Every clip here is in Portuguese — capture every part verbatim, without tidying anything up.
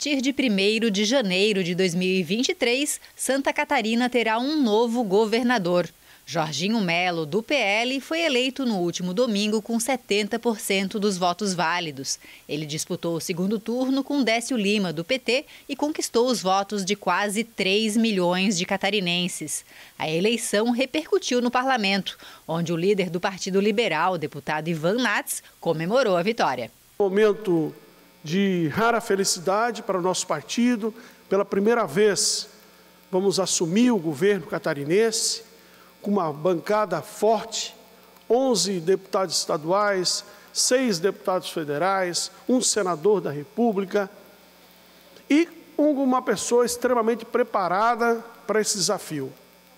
partir de primeiro de janeiro de dois mil e vinte e três, Santa Catarina terá um novo governador. Jorginho Melo, do P L, foi eleito no último domingo com setenta por cento dos votos válidos. Ele disputou o segundo turno com Décio Lima, do P T, e conquistou os votos de quase três milhões de catarinenses. A eleição repercutiu no parlamento, onde o líder do Partido Liberal, o deputado Ivan Nats, comemorou a vitória. Momento de rara felicidade para o nosso partido. Pela primeira vez, vamos assumir o governo catarinense com uma bancada forte, onze deputados estaduais, seis deputados federais, um senador da República e uma pessoa extremamente preparada para esse desafio.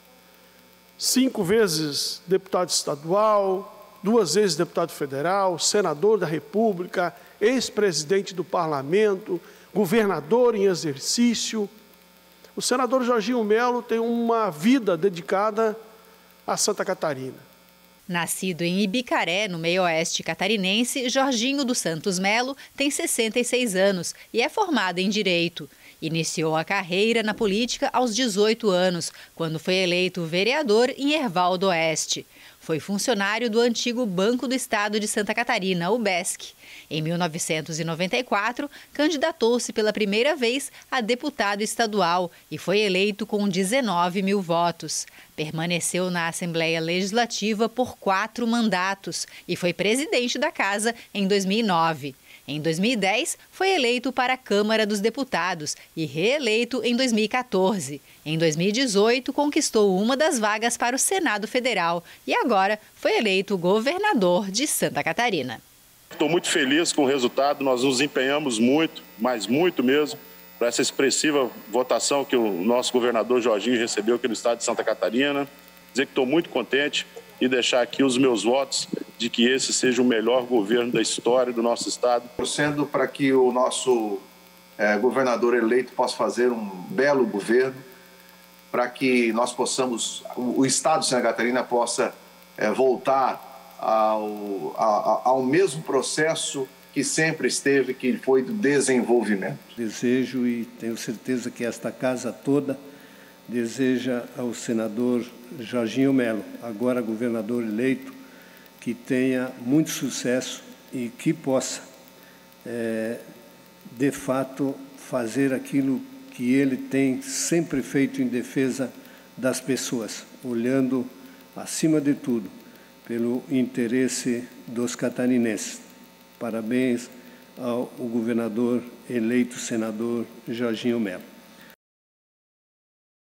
Cinco vezes deputado estadual, duas vezes deputado federal, senador da República, ex-presidente do Parlamento, governador em exercício. O senador Jorginho Melo tem uma vida dedicada a Santa Catarina. Nascido em Ibicaré, no meio-oeste catarinense, Jorginho dos Santos Melo tem sessenta e seis anos e é formado em Direito. Iniciou a carreira na política aos dezoito anos, quando foi eleito vereador em Herval do Oeste. Foi funcionário do antigo Banco do Estado de Santa Catarina, o B E S C. Em mil novecentos e noventa e quatro, candidatou-se pela primeira vez a deputado estadual e foi eleito com dezenove mil votos. Permaneceu na Assembleia Legislativa por quatro mandatos e foi presidente da Casa em dois mil e nove. Em dois mil e dez, foi eleito para a Câmara dos Deputados e reeleito em dois mil e quatorze. Em dois mil e dezoito, conquistou uma das vagas para o Senado Federal e agora foi eleito governador de Santa Catarina. Estou muito feliz com o resultado, nós nos empenhamos muito, mas muito mesmo, para essa expressiva votação que o nosso governador Jorginho recebeu aqui no estado de Santa Catarina. Dizer que estou muito contente e deixar aqui os meus votos de que esse seja o melhor governo da história do nosso estado. Torcendo para que o nosso é, governador eleito possa fazer um belo governo, para que nós possamos, o, o estado de Santa Catarina possa é, voltar ao, ao, ao mesmo processo que sempre esteve, que foi do desenvolvimento. Desejo e tenho certeza que esta casa toda deseja ao senador Jorginho Melo, agora governador eleito, que tenha muito sucesso e que possa, é, de fato, fazer aquilo que ele tem sempre feito em defesa das pessoas, olhando, acima de tudo, pelo interesse dos catarinenses. Parabéns ao governador eleito senador Jorginho Melo.